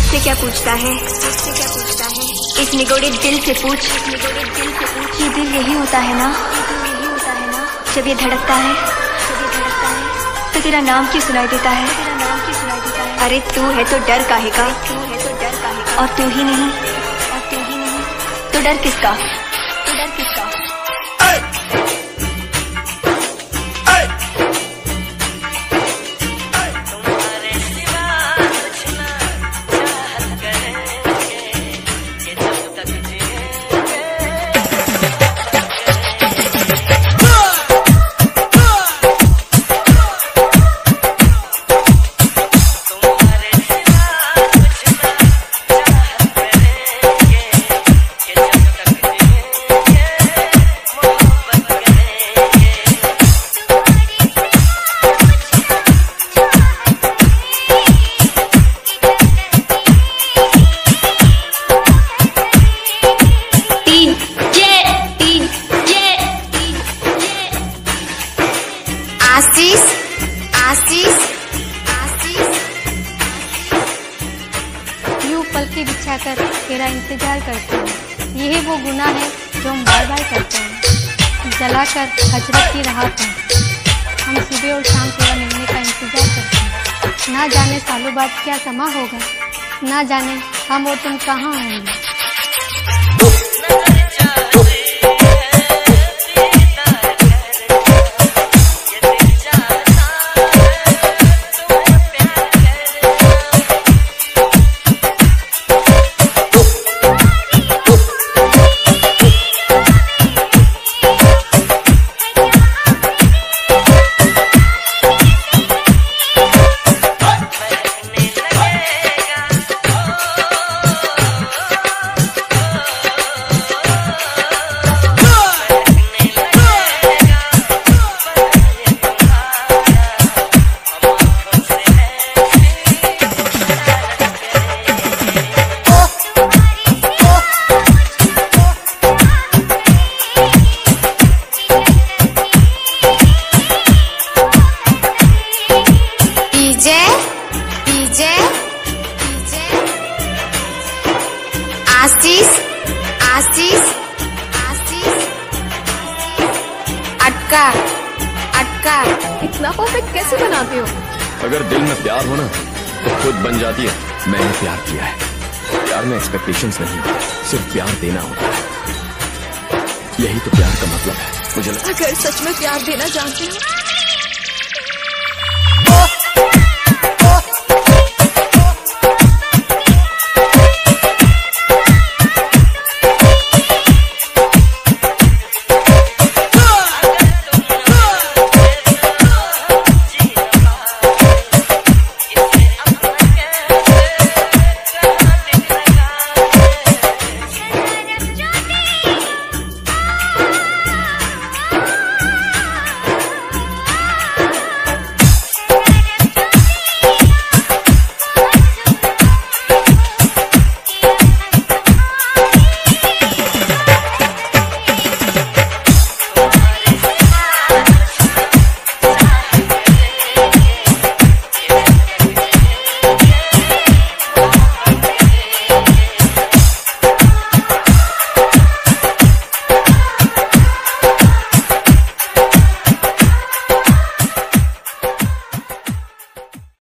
मुझसे क्या पूछता है, मुझसे क्या पूछता है, इस निगोड़े दिल से पूछ, इस निगोड़े दिल से पूछ। ये दिल यही होता है ना, ये दिल यही होता है ना, जब ये धड़कता है, जब ये धड़कता है तो तेरा नाम क्यों सुनाई देता है, तेरा नाम क्यों सुनाई देता है। अरे तू है तो डर काहे का, तू है तो डर काहे का, और तू ही नहीं, और तू ही नहीं तो डर किसका, तो डर किसका। आशीष आशीष आशीष यूं पलकें बिछाकर तेरा इंतजार करते हैं। यही वो गुनाह है जो हम बार बार करते हैं। जलाकर हजरत की राह पर हम सुबह और शाम तेरा मिलने का इंतजार करते हैं। ना जाने सालों बाद क्या समा होगा, ना जाने हम और तुम कहाँ होंगे। आशीष आशीष आशीष अटका अटका। इतना परफेक्ट कैसे बनाते हो? अगर दिल में प्यार हो ना तो खुद बन जाती है। मैंने प्यार किया है। प्यार में एक्सपेक्टेशंस नहीं होती, सिर्फ प्यार देना होता है। यही तो प्यार का मतलब है मुझे लगता है। अगर सच में प्यार देना जानते हो